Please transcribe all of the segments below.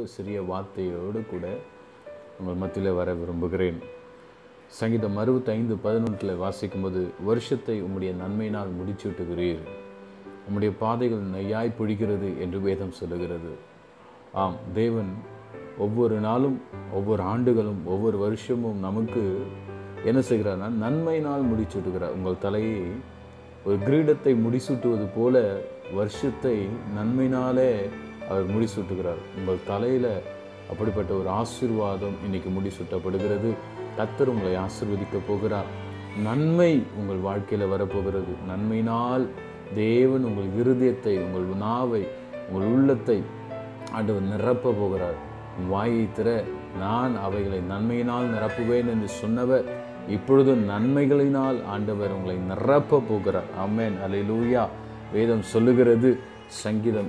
சிறிய வார்த்தையோடு கூட உங்கள் மத்தியில் வர விரும்புகிறேன். சங்கீதம் 65:11 வாசிக்கும்போது, வருஷத்தை உம்முடைய நன்மையினால் முடிச்சூட்டுகிறீர், உம்முடைய பாதைகள் நெய்யாய் பொழிகிறது என்று வேதம் சொல்லுகிறது. ஆம், தேவன் ஒவ்வொரு நாளும், ஒவ்வொரு ஆண்டுகளும், ஒவ்வொரு வருஷமும் நமக்கு என்ன செய்கிறார்னா நன்மையினால் முடிச்சூட்டுகிறார். உங்கள் தலையை ஒரு கிரீடத்தை முடிசூட்டுவது போல வருஷத்தை நன்மையினாலே அவர் முடிசூட்டுகிறார். உங்கள் தலையில் அப்படிப்பட்ட ஒரு ஆசீர்வாதம் இன்னைக்கு முடிசூட்டப்படுகிறது. கர்த்தர் உங்களை ஆசீர்வதிக்க போகிறார். நன்மை உங்கள் வாழ்க்கையில் வரப்போகிறது. நன்மையினால் தேவன் உங்கள் இருதயத்தை, உங்கள் நாவை, உங்கள் உள்ளத்தை ஆண்டவர் நிரப்ப போகிறார். வாயை திற, நான் அவைகளை நன்மையினால் நிரப்புவேன் என்று சொன்னவர் இப்பொழுது நன்மைகளினால் ஆண்டவர் உங்களை நிரப்ப போகிறார். ஆமென், அல்லேலூயா. வேதம் சொல்லுகிறது, சங்கீதம்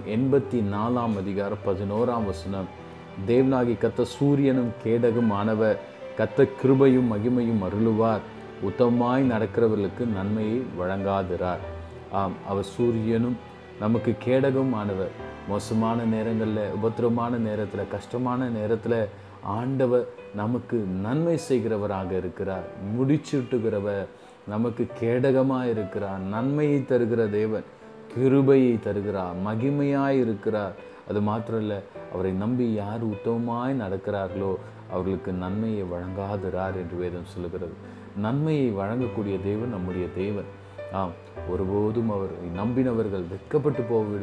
84:11, தேவனாகி கர்த்தர் சூரியனும் கேடகும் ஆனவர், கர்த்தர் கிருபையும் மகிமையும் அருளுவார், உத்தமமாய் நடக்கிறவர்களுக்கு நன்மையை வழங்காதிரார். ஆம், அவர் சூரியனும் நமக்கு கேடகம் ஆனவர். மோசமான நேரங்களில், உபத்திரமான நேரத்தில், கஷ்டமான நேரத்தில் ஆண்டவர் நமக்கு நன்மை செய்கிறவராக இருக்கிறார். முடிச்சுட்டுகிறவர், நமக்கு கேடகமாக இருக்கிறார். நன்மையை தருகிற தேவன், கிருபையை தருகிறார், மகிமையாய் இருக்கிறார். அது மாத்திரம் இல்லை, அவரை நம்பி யார் உத்தமமாய் நடக்கிறார்களோ அவர்களுக்கு நன்மையை வழங்காதிரார் என்று வேதம் சொல்லுகிறது. நன்மையை வழங்கக்கூடிய தேவன் நம்முடைய தேவன். ஆம், ஒருபோதும் அவரை நம்பினவர்கள் வெட்கப்பட்டு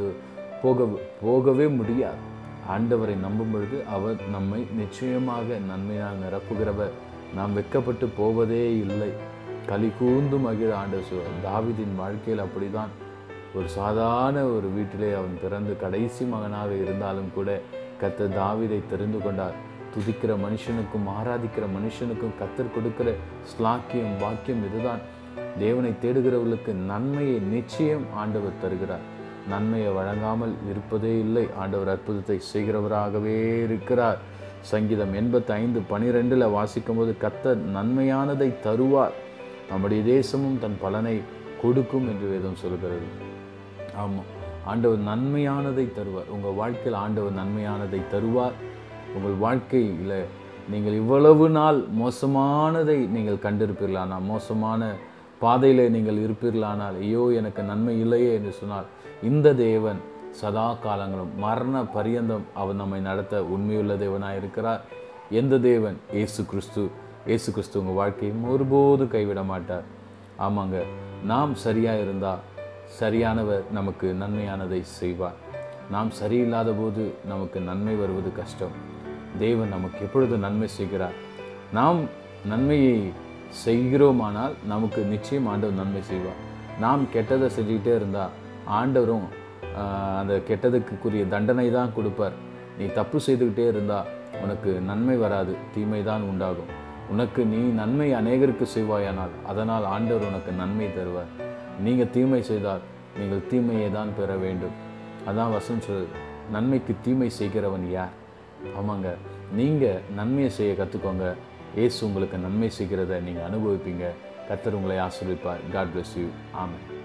போகவே முடியாது. ஆண்டவரை நம்பும் பொழுது அவர் நம்மை நிச்சயமாக நன்மையால் நிரப்புகிறவர். நாம் வெட்கப்பட்டு போவதே இல்லை. களி கூர்ந்து மகிழ ஆண்டவர் சொல்வார். தாவீதின் வாழ்க்கையில் அப்படிதான். ஒரு சாதாரண ஒரு வீட்டிலே அவன் பிறந்து கடைசி மகனாக இருந்தாலும் கூட கர்த்தர் தாவீதை தெரிந்து கொண்டார். துதிக்கிற மனுஷனுக்கும் ஆராதிக்கிற மனுஷனுக்கும் கர்த்தர் கொடுக்கிற ஸ்லாக்கியம், வாக்கியம் இதுதான். தேவனை தேடுகிறவர்களுக்கு நன்மையை நிச்சயம் ஆண்டவர் தருகிறார். நன்மையை வழங்காமல் இருப்பதே இல்லை. ஆண்டவர் அற்புதத்தை செய்கிறவராகவே இருக்கிறார். சங்கீதம் 85:12 வாசிக்கும் போது, கர்த்தர் நன்மையானதை தருவார், நம்முடைய தேசமும் தன் பலனை கொடுக்கும் என்று வேதம் சொல்கிறது. ஆமாம், ஆண்டவர் நன்மையானதை தருவார். உங்கள் வாழ்க்கையில் ஆண்டவர் நன்மையானதை தருவார். உங்கள் வாழ்க்கையில் நீங்கள் இவ்வளவு நாள் மோசமானதை நீங்கள் கண்டிருப்பீர்களானால், மோசமான பாதையில் நீங்கள் இருப்பீர்களானால், ஐயோ எனக்கு நன்மை இல்லையே என்று சொன்னால், இந்த தேவன் சதா காலங்களும் மரண பரியந்தம் அவர் நம்மை நடத்த உண்மையுள்ள தேவனாக இருக்கிறார். எந்த தேவன்? இயேசு கிறிஸ்து. இயேசு கிறிஸ்து உங்கள் வாழ்க்கையும் ஒருபோது கைவிட மாட்டார். ஆமாங்க, நாம் சரியாக இருந்தால் சரியானவர் நமக்கு நன்மையானதை செய்வார். நாம் சரியில்லாத போது நமக்கு நன்மை வருவது கஷ்டம். தேவன் நமக்கு எப்பொழுது நன்மை செய்கிறார்? நாம் நன்மையை செய்கிறோமானால் நமக்கு நிச்சயம் ஆண்டவர் நன்மை செய்வார். நாம் கெட்டதை செஞ்சுக்கிட்டே இருந்தால் ஆண்டவரும் அந்த கெட்டதுக்குரிய தண்டனை தான் கொடுப்பார். நீ தப்பு செய்துக்கிட்டே இருந்தால் உனக்கு நன்மை வராது, தீமை தான் உண்டாகும். நீ நன்மை அநேகருக்கு செய்வாயானால் அதனால் ஆண்டவர் உனக்கு நன்மை தருவார். நீங்கள் தீமை செய்தால் நீங்கள் தீமையை தான் பெற வேண்டும். அதான் வசனம் சொல்லுது, நன்மைக்கு தீமை செய்கிறவன் யார்? ஆமாங்க, நீங்கள் நன்மையை செய்ய கற்றுக்கோங்க. இயேசு உங்களுக்கு நன்மை செய்கிறத நீங்கள் அனுபவிப்பீங்க. கர்த்தர் உங்களை ஆசீர்வதிப்பார். God bless you. ஆமென்.